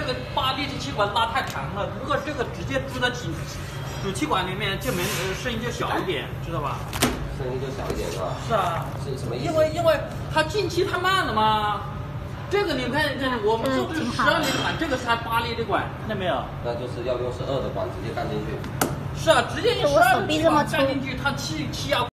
个8离子气管拉太长了，如果这个直接支到主气管里面，就声音就小一点，知道吧？ 声音就小一点是吧？ 是啊。 是什么意思？ 因为它进气太慢了嘛。这个你看，我们做的是12厘的管，这个是8厘的管，看到没有？ 那就是要用12的管直接干进去。 是啊，直接用12的管干进去，它气压。